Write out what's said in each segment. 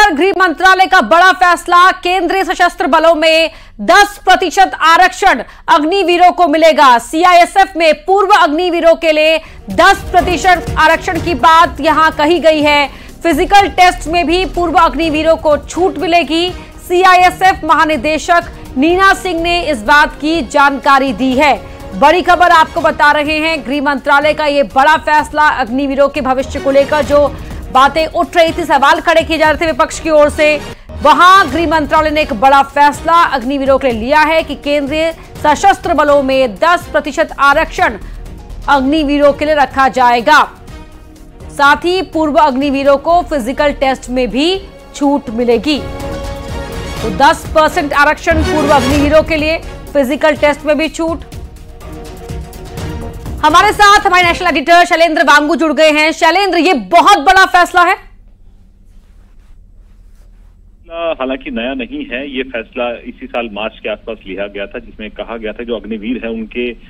लेकर गृह मंत्रालय का बड़ा फैसला। केंद्रीय सशस्त्र बलों में 10% आरक्षण अग्निवीरों को मिलेगा। सीआईएसएफ में पूर्व अग्निवीरों के लिए 10% आरक्षण की बात यहां कही गई है। फिजिकल टेस्ट में भी पूर्व अग्निवीरों को छूट मिलेगी। सीआईएसएफ महानिदेशक नीना सिंह ने इस बात की जानकारी दी है। बड़ी खबर आपको बता रहे हैं, गृह मंत्रालय का यह बड़ा फैसला अग्निवीरों के भविष्य को लेकर जो बातें उठ रही थी, सवाल खड़े किए जा रहे थे विपक्ष की ओर से, वहां गृह मंत्रालय ने एक बड़ा फैसला अग्निवीरों के लिए लिया है कि केंद्रीय सशस्त्र बलों में 10% आरक्षण अग्निवीरों के लिए रखा जाएगा। साथ ही पूर्व अग्निवीरों को फिजिकल टेस्ट में भी छूट मिलेगी। तो 10% आरक्षण पूर्व अग्निवीरों के लिए, फिजिकल टेस्ट में भी छूट। हमारे साथ हमारे नेशनल एडिटर शैलेंद्र वांगू जुड़ गए हैं। शैलेंद्र, ये बहुत बड़ा फैसला है। हालांकि नया नहीं है, ये फैसला इसी साल मार्च के आसपास लिया गया था, जिसमें कहा गया था जो अग्निवीर है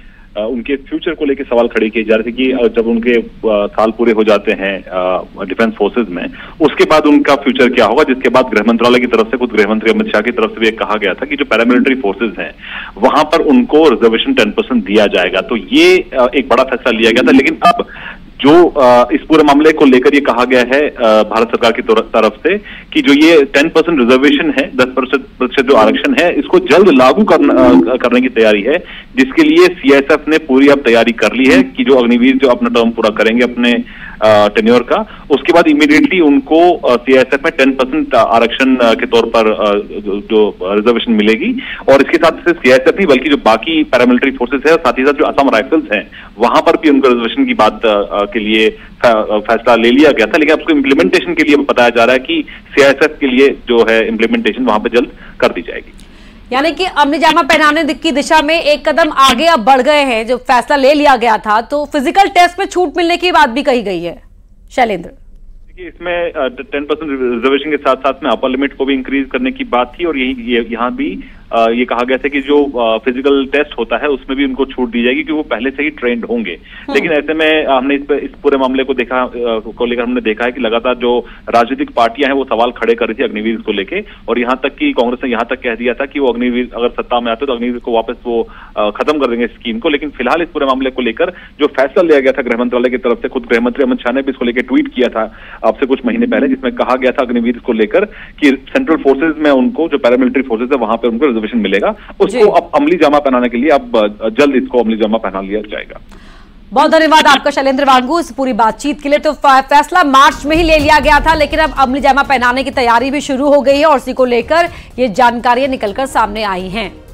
उनके फ्यूचर को लेकर सवाल खड़े किए जा रहे थे कि जब उनके साल पूरे हो जाते हैं डिफेंस फोर्सेज में, उसके बाद उनका फ्यूचर क्या होगा। जिसके बाद गृह मंत्रालय की तरफ से, खुद गृह मंत्री अमित शाह की तरफ से भी कहा गया था कि जो पैरामिलिट्री फोर्सेज हैं वहां पर उनको रिजर्वेशन 10% दिया जाएगा। तो ये एक बड़ा फैसला लिया गया था। लेकिन अब जो इस पूरे मामले को लेकर ये कहा गया है भारत सरकार की तरफ से कि जो ये 10% रिजर्वेशन है, 10% जो आरक्षण है, इसको जल्द लागू करने की तैयारी है, जिसके लिए सीआईएसएफ ने पूरी अब तैयारी कर ली है कि जो अग्निवीर जो अपना टर्म पूरा करेंगे अपने टेन्योर का, उसके बाद इमीडिएटली उनको सीआईएसएफ में 10% आरक्षण के तौर पर जो रिजर्वेशन मिलेगी। और इसके साथ सिर्फ सीआईएसएफ नहीं बल्कि जो बाकी पैरामिलिट्री फोर्सेस है, साथ ही साथ जो असम राइफल्स हैं, वहां पर भी उनको रिजर्वेशन की बात के लिए फैसला ले लिया गया था। लेकिन अब उसको इम्प्लीमेंटेशन के लिए बताया जा रहा है कि सीआईएसएफ के लिए जो है इम्प्लीमेंटेशन वहां पर जल्द कर दी जाएगी। यानी कि अमलीजामा पहनाने की दिशा में एक कदम आगे अब बढ़ गए हैं। जो फैसला ले लिया गया था, तो फिजिकल टेस्ट में छूट मिलने की बात भी कही गई है। शैलेंद्र, देखिए, इसमें 10% रिजर्वेशन के साथ साथ में अपर लिमिट को भी इंक्रीज करने की बात थी। और यहाँ भी ये कहा गया था कि जो फिजिकल टेस्ट होता है उसमें भी उनको छूट दी जाएगी, क्योंकि वो पहले से ही ट्रेंड होंगे। लेकिन ऐसे में हमने इस पूरे मामले को लेकर हमने देखा है कि लगातार जो राजनीतिक पार्टियां हैं वो सवाल खड़े कर रही थी अग्निवीर को लेके। और यहाँ तक कि कांग्रेस ने यहाँ तक कह दिया था कि वो अग्निवीर अगर सत्ता में आते तो अग्निवीर को वापस वो खत्म कर देंगे स्कीम को। लेकिन फिलहाल इस पूरे मामले को लेकर जो फैसला लिया गया था गृह मंत्रालय की तरफ से, खुद गृह मंत्री अमित शाह ने भी इसको लेकर ट्वीट किया था अब से कुछ महीने पहले, जिसमें कहा गया था अग्निवीर को लेकर कि सेंट्रल फोर्सेज में उनको, जो पैरामिलिट्री फोर्सेज है वहां पर उनको रिजर्वेशन मिलेगा। उसको अब अमली जामा पहनाने के लिए अब जल्द इसको अमली जामा पहना लिया जाएगा। बहुत धन्यवाद आपका शैलेंद्र वांगू इस पूरी बातचीत के लिए। तो फैसला मार्च में ही ले लिया गया था, लेकिन अब अमली जामा पहनाने की तैयारी भी शुरू हो गई है और इसी को लेकर ये जानकारियां निकलकर सामने आई हैं।